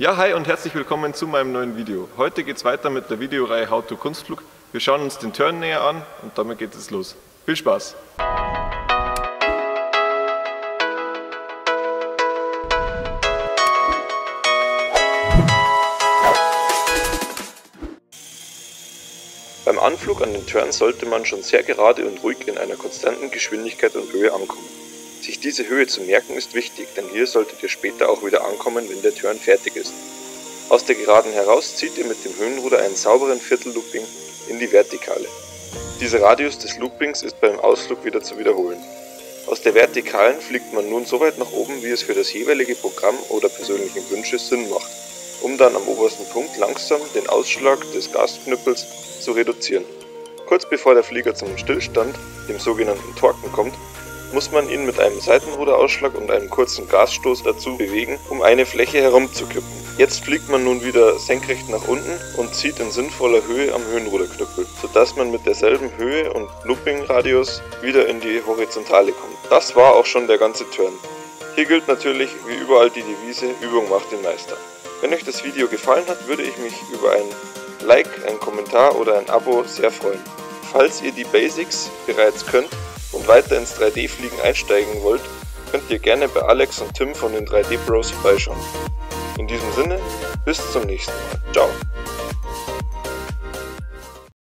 Ja, hi und herzlich willkommen zu meinem neuen Video. Heute geht es weiter mit der Videoreihe How to Kunstflug. Wir schauen uns den Turn näher an und damit geht es los. Viel Spaß! Beim Anflug an den Turn sollte man schon sehr gerade und ruhig in einer konstanten Geschwindigkeit und Höhe ankommen. Sich diese Höhe zu merken ist wichtig, denn hier solltet ihr später auch wieder ankommen, wenn der Turn fertig ist. Aus der Geraden heraus zieht ihr mit dem Höhenruder einen sauberen Viertellooping in die Vertikale. Dieser Radius des Loopings ist beim Ausflug wieder zu wiederholen. Aus der Vertikalen fliegt man nun so weit nach oben, wie es für das jeweilige Programm oder persönlichen Wünsche Sinn macht, um dann am obersten Punkt langsam den Ausschlag des Gasknüppels zu reduzieren. Kurz bevor der Flieger zum Stillstand, dem sogenannten Torken, kommt, muss man ihn mit einem Seitenruderausschlag und einem kurzen Gasstoß dazu bewegen, um eine Fläche herumzukippen. Jetzt fliegt man nun wieder senkrecht nach unten und zieht in sinnvoller Höhe am Höhenruderknüppel, sodass man mit derselben Höhe und Looping-Radius wieder in die Horizontale kommt. Das war auch schon der ganze Turn. Hier gilt natürlich wie überall die Devise, Übung macht den Meister. Wenn euch das Video gefallen hat, würde ich mich über ein Like, einen Kommentar oder ein Abo sehr freuen. Falls ihr die Basics bereits könnt und weiter ins 3D-Fliegen einsteigen wollt, könnt ihr gerne bei Alex und Tim von den 3D Bros vorbeischauen. In diesem Sinne, bis zum nächsten Mal. Ciao.